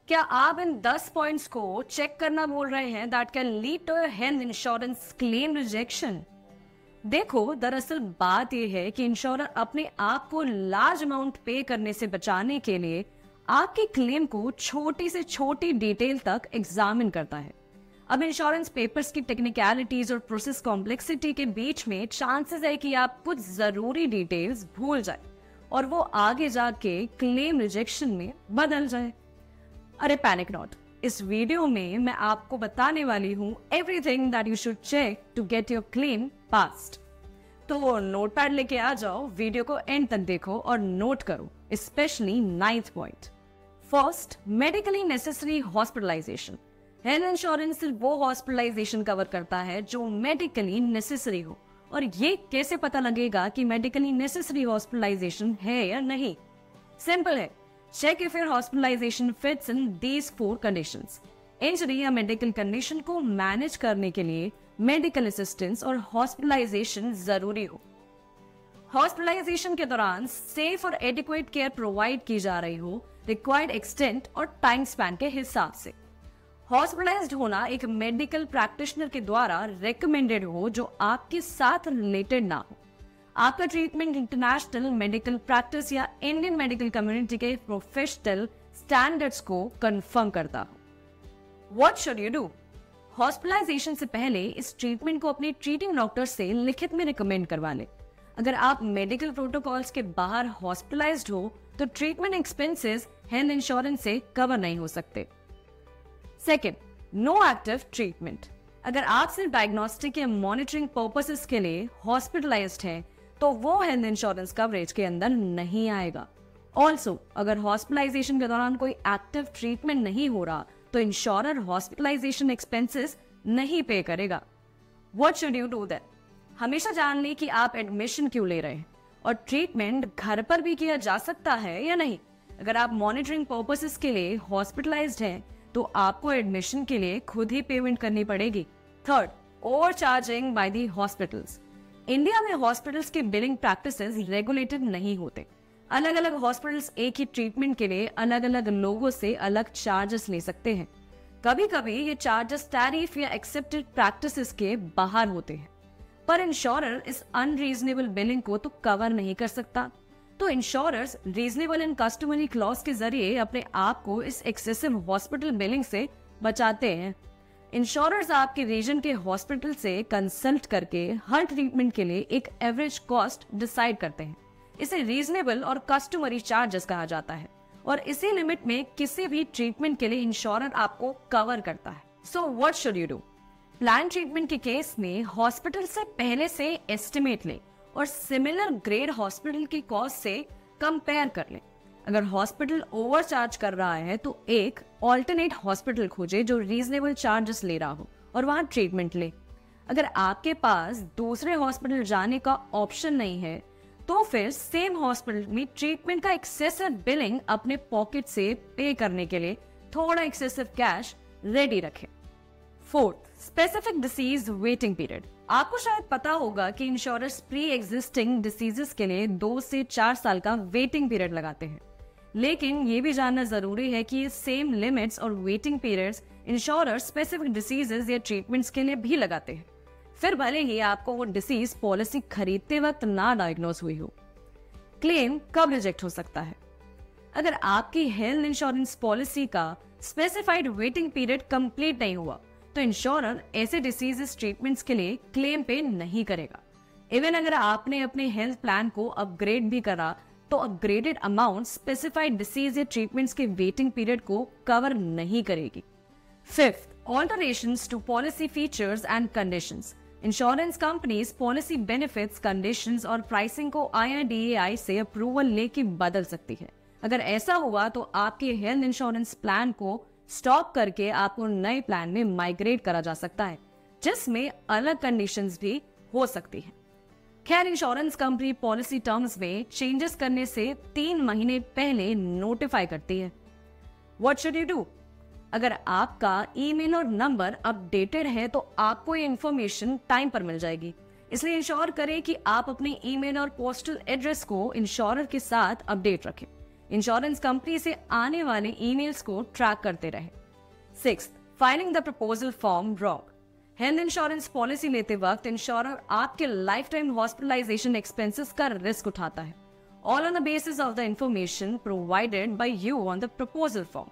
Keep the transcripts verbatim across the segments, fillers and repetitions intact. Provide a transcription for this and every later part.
क्या आप इन दस पॉइंट्स को चेक करना बोल रहे हैं that can lead to health insurance claim rejection? देखो, दरअसल बात यह है कि इंश्योरर अपने आप को लार्ज अमाउंट पे करने से बचाने के लिए आपकी क्लेम को छोटी से छोटी डिटेल तक एग्जामिन करता है। अब इंश्योरेंस पेपर्स की टेक्निकलिटीज और प्रोसेस कॉम्प्लेक्सिटी के बीच में चांसेस है कि आप कुछ जरूरी डिटेल्स भूल जाए और वो आगे जाके क्लेम रिजेक्शन में बदल जाए। अरे पैनिक नॉट, इस वीडियो में मैं आपको बताने वाली हूँ everything that you should check to get your claim passed. तो नोटपैड लेके आ जाओ, वीडियो को एंड तक देखो और नोट करो, specially ninth point. First, medically necessary hospitalisation. Health insurance सिर्फ वो हॉस्पिटलाइजेशन कवर करता है जो मेडिकली नेसेसरी हो। और ये कैसे पता लगेगा कि मेडिकली नेसेसरी हॉस्पिटलाइजेशन है या नहीं? सिंपल है, check if your hospitalization fits in these four conditions. Injury या मेडिकल कंडीशन को मैनेज करने के लिए मेडिकल असिस्टेंस और हॉस्पिटलाइजेशन जरूरी हो। हॉस्पिटलाइजेशन के दौरान सेफ और एडिक्वेट केयर प्रोवाइड की जा रही हो, रिक्वायर्ड एक्सटेंट और टाइम स्पैन के हिसाब से। हॉस्पिटलाइज्ड होना एक मेडिकल प्रैक्टिशनर के द्वारा रिकमेंडेड हो जो आपके साथ रिलेटेड ना हो। आपका ट्रीटमेंट इंटरनेशनल मेडिकल प्रैक्टिस या इंडियन मेडिकल कम्युनिटी के प्रोफेशनल स्टैंडर्ड्स को कंफर्म करता हो। What should you do? Hospitalisation से पहले इस ट्रीटमेंट को अपने ट्रीटिंग डॉक्टर से लिखित में रिकमेंड करवा ले। अगर आप मेडिकल प्रोटोकॉल्स के बाहर हॉस्पिटलाइज्ड हो तो ट्रीटमेंट एक्सपेंसेस हेल्थ इंश्योरेंस से कवर नहीं हो सकते। Second, no active treatment. अगर आप सिर्फ डायग्नोस्टिक या मॉनिटरिंग पर्पसेस के लिए हॉस्पिटलाइज्ड हैं तो वो हेल्थ इंश्योरेंस कवरेज के अंदर नहीं आएगा। ऑल्सो, अगर हॉस्पिटलाइजेशन के दौरान कोई एक्टिव ट्रीटमेंट नहीं हो रहा तो इंश्योरर हॉस्पिटलाइजेशन एक्सपेंसेस नहीं पे करेगा। What should you do then? हमेशा जान ले कि आप एडमिशन क्यों ले रहे हैं और ट्रीटमेंट घर पर भी किया जा सकता है या नहीं। अगर आप मॉनिटरिंग पर्पसेस के लिए हॉस्पिटलाइज्ड हैं तो आपको एडमिशन के लिए खुद ही पेमेंट करनी पड़ेगी। Third, over charging by the hospitals. India में हॉस्पिटल्स के बिलिंग प्रैक्टिसेस रेगुलेटेड नहीं होते। अलग अलग हॉस्पिटल्स एक ही ट्रीटमेंट के लिए अलग अलग लोगों से अलग चार्जेस ले सकते हैं। कभी कभी ये चार्जेस टैरिफ या एक्सेप्टेड प्रैक्टिसेस के बाहर होते हैं, पर इंश्योरर इस अनरीजनेबल बिलिंग को तो कवर नहीं कर सकता। तो insurers reasonable and customary clause के जरिए अपने आप को इस एक्सेसिव हॉस्पिटल बिलिंग से बचाते हैं। इंश्योरर्स आपके रीजन के हॉस्पिटल से कंसल्ट करके हर ट्रीटमेंट के लिए एक एवरेज कॉस्ट डिसाइड करते हैं। इसे रीजनेबल और कस्टमरी चार्जेस कहा जाता है और इसी लिमिट में किसी भी ट्रीटमेंट के लिए इंश्योरर आपको कवर करता है। So what should you do? Plan treatment के केस में हॉस्पिटल से पहले से एस्टिमेट लें और सिमिलर ग्रेड हॉस्पिटल की कॉस्ट से कंपेयर कर लें। अगर हॉस्पिटल ओवरचार्ज कर रहा है तो एक ऑल्टरनेट हॉस्पिटल खोजे जो रीजनेबल चार्जेस ले रहा हो और वहां ट्रीटमेंट ले। अगर आपके पास दूसरे हॉस्पिटल जाने का ऑप्शन नहीं है तो फिर सेम हॉस्पिटल में ट्रीटमेंट का एक्सेसिव बिलिंग अपने पॉकेट से पे करने के लिए थोड़ा एक्सेसिव कैश रेडी रखें। Fourth, specific disease waiting period. आपको शायद पता होगा कि इंश्योरर्स प्री एग्जिस्टिंग डिसीजेस के लिए दो से चार साल का वेटिंग पीरियड लगाते हैं, लेकिन ये भी जानना जरूरी है कि सेम लिमिट्स और waiting periods insurers specific diseases या ट्रीटमेंट्स के लिए भी लगाते हैं, फिर भले ही आपको वो डिसीज पॉलिसी खरीदते वक्त ना डायग्नोज हुई हो। क्लेम कब रिजेक्ट हो सकता है? अगर आपकी हेल्थ इंश्योरेंस पॉलिसी का स्पेसिफाइड वेटिंग पीरियड कंप्लीट नहीं हुआ तो इंश्योरर ऐसे डिसीजेस ट्रीटमेंट्स के लिए क्लेम पे नहीं करेगा। इवन अगर आपने अपने हेल्थ प्लान को अपग्रेड भी करा तो अपग्रेडेड अमाउंट स्पेसिफाइड डिसीज या ट्रीटमेंट्स के वेटिंग पीरियड को कवर नहीं करेगी। Fifth, alterations to policy features and conditions. Insurance companies policy benefits, conditions और प्राइसिंग को आई आर डी ए आई से अप्रूवल लेके बदल सकती है। अगर ऐसा हुआ तो आपके हेल्थ इंश्योरेंस प्लान को स्टॉप करके आपको नए प्लान में माइग्रेट करा जा सकता है जिसमें अलग कंडीशंस भी हो सकती हैं। खैर, इंश्योरेंस कंपनी पॉलिसी टर्म्स में चेंजेस करने से तीन महीने पहले नोटिफाई करती है। What should you do? अगर आपका ईमेल और नंबर अपडेटेड है तो आपको ये इंफॉर्मेशन टाइम पर मिल जाएगी। इसलिए इंश्योर करें कि आप अपने ईमेल और पोस्टल एड्रेस को इंश्योरर के साथ अपडेट रखें। इंश्योरेंस कंपनी से आने वाले ईमेल्स को ट्रैक करते रहे। Six, filing the proposal form wrong. Health insurance policy लेते वक्त इंश्योरर आपके लाइफ टाइम हॉस्पिटलाइजेशन एक्सपेंसेस का रिस्क उठाता है, all on the basis of the information provided by you on the proposal form.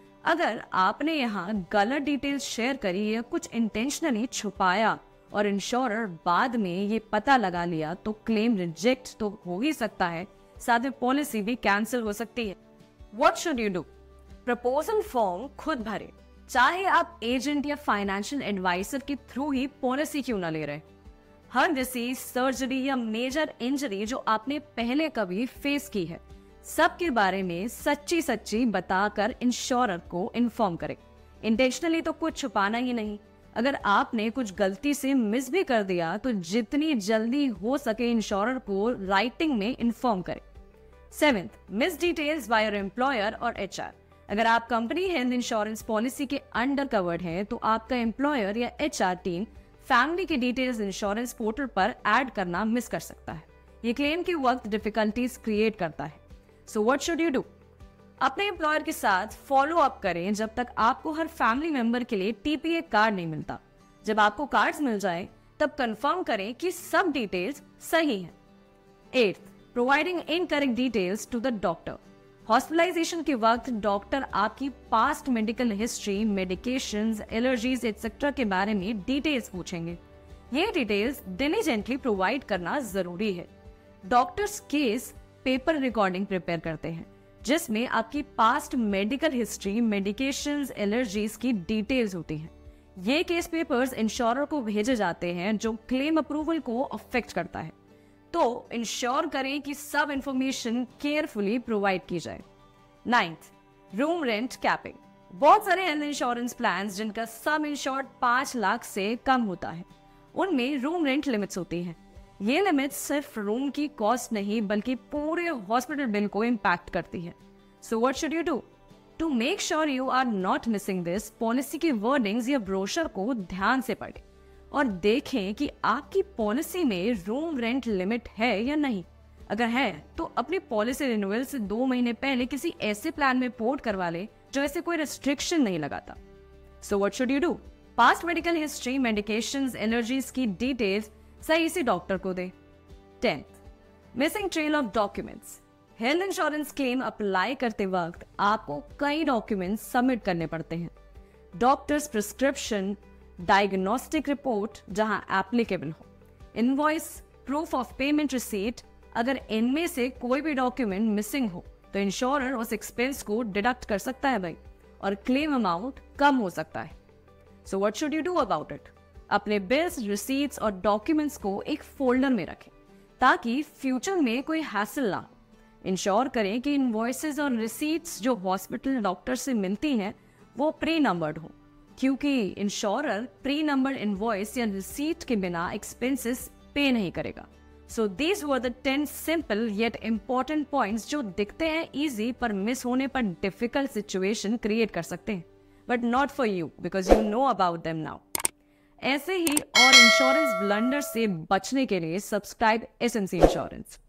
अगर आपने यहाँ गलत डिटेल्स शेयर करी या कुछ इंटेंशनली छुपाया और इंश्योरर बाद में ये पता लगा लिया तो क्लेम रिजेक्ट तो हो ही सकता है, साथ में पॉलिसी भी कैंसिल हो सकती है। What should you do? Proposal form खुद भरे, चाहे आप एजेंट या फाइनेंशियल एडवाइजर के थ्रू ही पॉलिसी क्यों ना ले रहे। हर डिसीज, सर्जरी या मेजर इंजरी जो आपने पहले कभी फेस की है, सबके बारे में सच्ची सच्ची बताकर इंश्योरर को इन्फॉर्म करें। इंटेंशनली तो कुछ छुपाना ही नहीं। अगर आपने कुछ गलती से मिस भी कर दिया तो जितनी जल्दी हो सके इंश्योरर को राइटिंग में इन्फॉर्म करें। Seventh, miss details by your employer और एचआर। अगर आप कंपनी हेल्थ इंश्योरेंस पॉलिसी के अंडर कवर्ड है तो आपका एम्प्लॉयर या एचआर टीम फैमिली के डिटेल्स इंश्योरेंस पोर्टल पर ऐड करना मिस कर सकता है। ये क्लेम के वक्त डिफिकल्टीज क्रिएट करता है। So what should you do? अपने एम्प्लॉयर के साथ फॉलो अप करें जब तक आपको हर फैमिली मेंबर के लिए टीपीए कार्ड नहीं मिलता। जब आपको कार्ड्स मिल जाए तब कंफर्म करें कि सब डिटेल्स सही हैं। Eighth, providing incorrect details to the doctor. Hospitalisation के वक्त डॉक्टर आपकी past medical history, medications, allergies etcetera के बारे में डिटेल्स पूछेंगे। ये डिटेल्स डिलिजेंटली प्रोवाइड करना जरूरी है। Doctors case paper recording prepare करते हैं जिसमें आपकी past medical history, medications, allergies की डिटेल्स होती हैं। ये केस पेपर्स इंश्योरर को भेजे जाते हैं जो क्लेम अप्रूवल को अफेक्ट करता है, तो इंश्योर करें कि सब इंफॉर्मेशन केयरफुली प्रोवाइड की जाए। Ninth, room rent capping. बहुत सारे हेल्थ इंश्योरेंस प्लान्स जिनका सम इंश्योर्ड पांच लाख से कम होता है, उनमें रूम रेंट लिमिट्स होती हैं। ये लिमिट सिर्फ रूम की कॉस्ट नहीं बल्कि पूरे हॉस्पिटल बिल को इम्पैक्ट करती है। So what should you do? To make sure you are not missing this, policy की वर्डिंग्स या ब्रोशर को ध्यान से पढ़ें और देखें कि आपकी पॉलिसी में रूम रेंट लिमिट है या नहीं। अगर है तो अपनी पॉलिसी रिन्यूअल से दो महीने पहले किसी ऐसे प्लान में पोर्ट करवा ले जो ऐसे कोई रेस्ट्रिक्शन नहीं लगाता। So what should you do? Past medical history, medications, allergies की डिटेल्स सही से डॉक्टर को दे। Tenth, missing trail of documents. Health insurance claim apply करते वक्त आपको कई डॉक्यूमेंट्स सबमिट करने पड़ते हैं। डॉक्टर्स प्रिस्क्रिप्शन, डायग्नोस्टिक रिपोर्ट जहां एप्लीकेबल हो, invoice, proof of payment receipt. अगर इनमें से कोई भी डॉक्यूमेंट मिसिंग हो तो इंश्योरर उस एक्सपेंस को डिडक्ट कर सकता है भाई, और क्लेम अमाउंट कम हो सकता है। So what should you do about it? अपने बिल्स, रिसीट्स और डॉक्यूमेंट्स को एक फोल्डर में रखें ताकि फ्यूचर में कोई हैसल ना हो। इंश्योर करें कि इनवॉइसेस और रिसीट्स जो हॉस्पिटल डॉक्टर से मिलती हैं वो प्री नंबर्ड हो, क्योंकि इंश्योरर प्री नंबर्ड इनवॉइस या रिसीट के बिना एक्सपेंसेस पे नहीं करेगा। So these were the ten simple yet important points जो दिखते हैं इजी पर मिस होने पर डिफिकल्ट सिचुएशन क्रिएट कर सकते हैं, but not for you because you know about them now. ऐसे ही और इंश्योरेंस ब्लंडर से बचने के लिए सब्सक्राइब एसएनसी इंश्योरेंस।